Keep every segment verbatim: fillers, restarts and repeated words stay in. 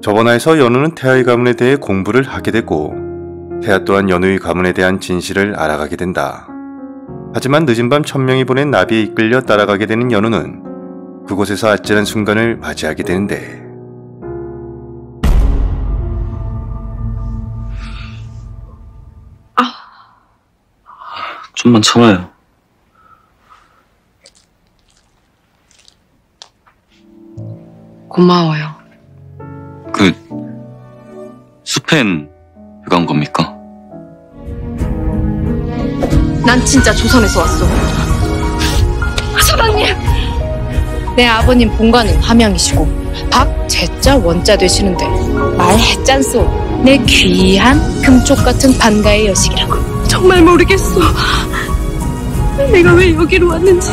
저번화에서 연우는 태아의 가문에 대해 공부를 하게 되고 태아 또한 연우의 가문에 대한 진실을 알아가게 된다. 하지만 늦은 밤 천명이 보낸 나비에 이끌려 따라가게 되는 연우는 그곳에서 아찔한 순간을 맞이하게 되는데 아, 좀만 참아요. 고마워요. 그 스페인 왜 간 겁니까? 난 진짜 조선에서 왔어. 사장님! 내 아버님 본가는 함양이시고 박제자 원자 되시는데 말했잖소. 내 귀한 금쪽 같은 반가의 여식이라고. 정말 모르겠어. 내가 왜 여기로 왔는지.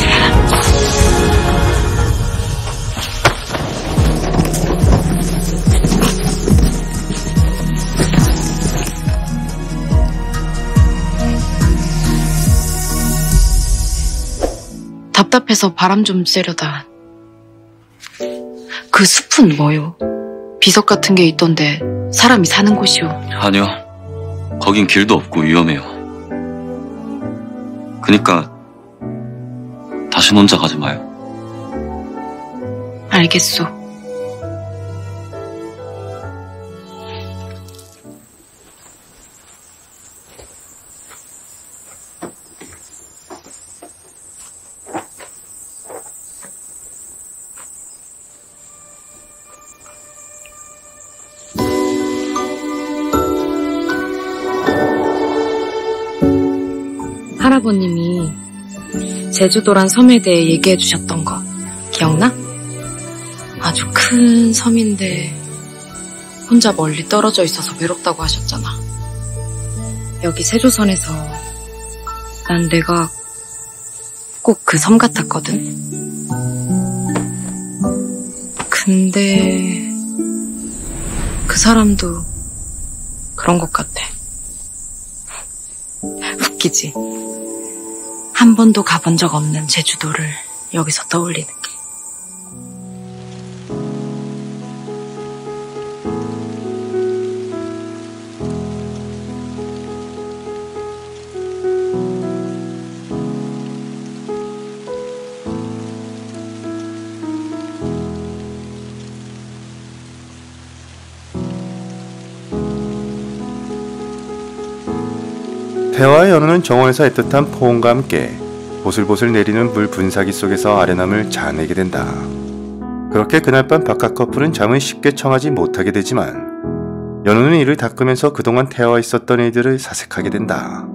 답답해서 바람 좀 쐬려다. 그 숲은 뭐요? 비석 같은 게 있던데 사람이 사는 곳이요? 아니요. 거긴 길도 없고 위험해요. 그니까 다신 혼자 가지 마요. 알겠소. 할아버님이 제주도란 섬에 대해 얘기해 주셨던 거 기억나? 아주 큰 섬인데 혼자 멀리 떨어져 있어서 외롭다고 하셨잖아. 여기 세조선에서 난 내가 꼭 그 섬 같았거든. 근데 그 사람도 그런 것 같아. 웃기지? 한 번도 가본 적 없는 제주도를 여기서 떠올리는 게. 태화와 연우는 정원에서 애틋한 포옹과 함께 보슬보슬 내리는 물 분사기 속에서 아련함을 자아내게 된다. 그렇게 그날 밤 바깥 커플은 잠을 쉽게 청하지 못하게 되지만 연우는 이를 닦으면서 그동안 태화와 있었던 일들을 사색하게 된다.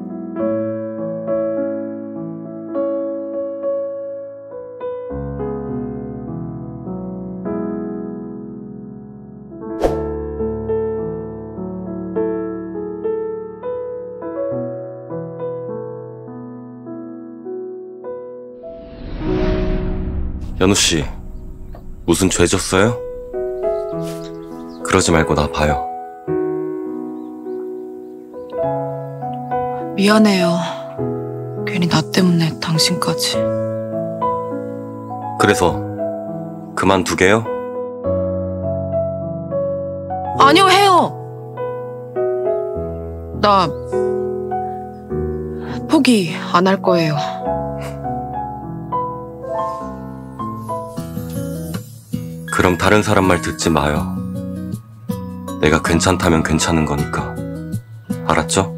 연우씨, 무슨 죄 졌어요? 그러지 말고 나 봐요. 미안해요. 괜히 나 때문에 당신까지. 그래서 그만두게요? 아니요, 해요. 나 포기 안 할 거예요. 그럼 다른 사람 말 듣지 마요. 내가 괜찮다면 괜찮은 거니까. 알았죠?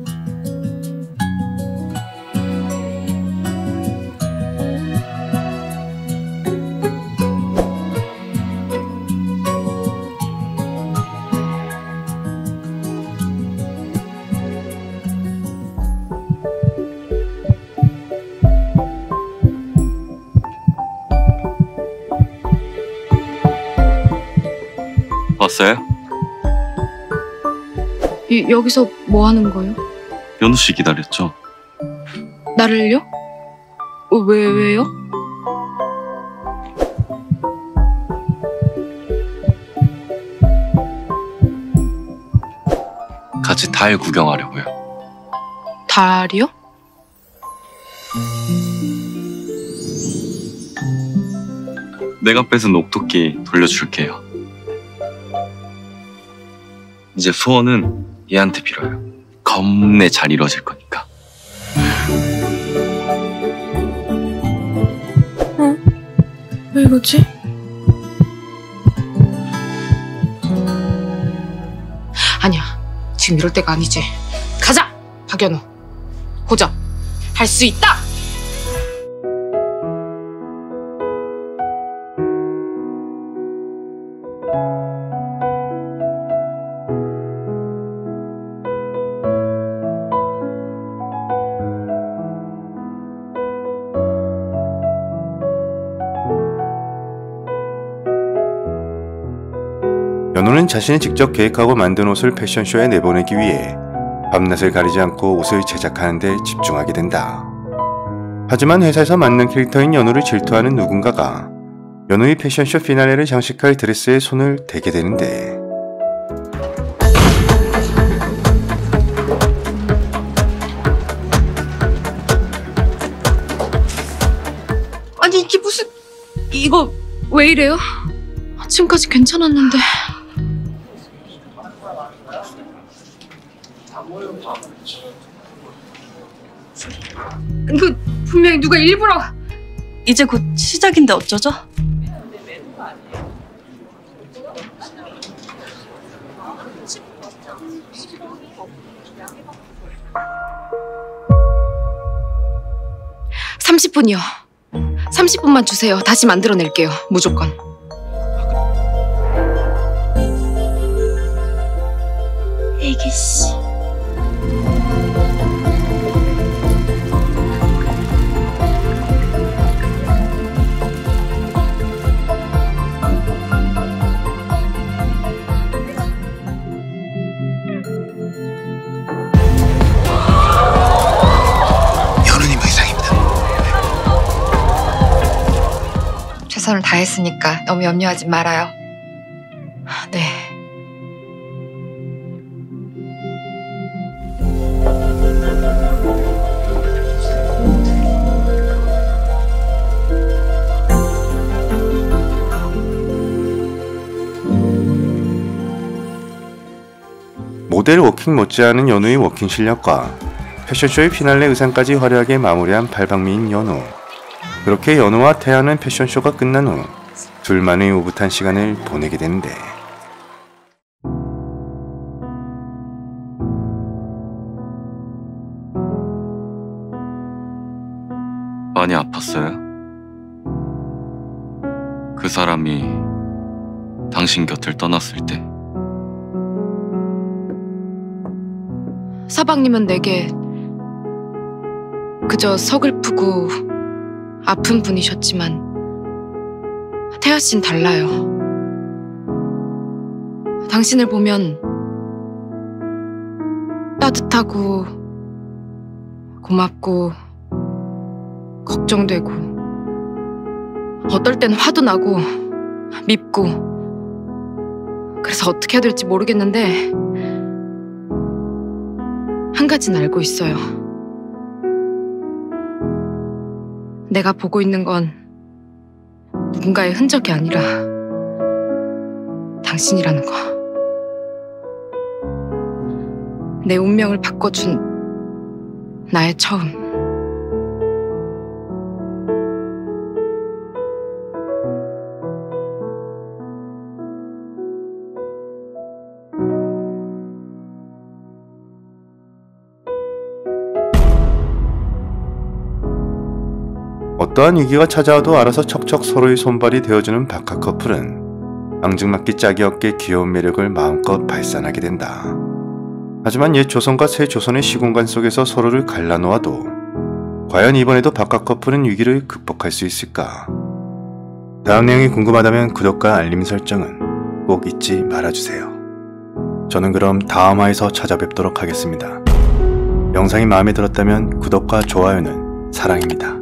왔어요? 이, 여기서 뭐 하는 거예요? 연우 씨 기다렸죠? 나를요? 어, 왜, 왜요? 같이 달 구경하려고요. 달이요? 내가 뺏은 옥토끼 돌려줄게요. 이제 소원은 얘한테 빌어요. 겁내 잘 이루어질 거니까. 어? 왜 이러지? 아니야, 지금 이럴 때가 아니지. 가자, 박연우. 고정. 할 수 있다! 연우는 자신이 직접 계획하고 만든 옷을 패션쇼에 내보내기 위해 밤낮을 가리지 않고 옷을 제작하는 데 집중하게 된다. 하지만 회사에서 맞는 캐릭터인 연우를 질투하는 누군가가 연우의 패션쇼 피날레를 장식할 드레스에 손을 대게 되는데, 아니, 이게 무슨... 이거 왜 이래요? 지금까지 괜찮았는데... 이거 분명히 누가 일부러... 이제 곧 시작인데 어쩌죠? 삼십 분이요. 삼십 분만 주세요. 다시 만들어낼게요. 무조건. 애기씨. 최선을 다했으니까 너무 염려하지 말아요. 네. 모델 워킹 못지않은 연우의 워킹 실력과 패션쇼의 피날레 의상까지 화려하게 마무리한 팔방미인 연우. 그렇게 연우와 태아는 패션쇼가 끝난 후 둘만의 오붓한 시간을 보내게 되는데, 많이 아팠어요? 그 사람이 당신 곁을 떠났을 때. 서방님은 내게 그저 서글프고 아픈 분이셨지만 태아 씨는 달라요. 당신을 보면 따뜻하고 고맙고 걱정되고 어떨 땐 화도 나고 밉고, 그래서 어떻게 해야 될지 모르겠는데 한 가지는 알고 있어요. 내가 보고 있는 건 누군가의 흔적이 아니라 당신이라는 거. 내 운명을 바꿔준 나의 처음. 어떠한 위기가 찾아와도 알아서 척척 서로의 손발이 되어주는 박하 커플은 앙증맞기 짝이 없게 귀여운 매력을 마음껏 발산하게 된다. 하지만 옛 조선과 새 조선의 시공간 속에서 서로를 갈라놓아도 과연 이번에도 박하 커플은 위기를 극복할 수 있을까? 다음 내용이 궁금하다면 구독과 알림 설정은 꼭 잊지 말아주세요. 저는 그럼 다음 화에서 찾아뵙도록 하겠습니다. 영상이 마음에 들었다면 구독과 좋아요는 사랑입니다.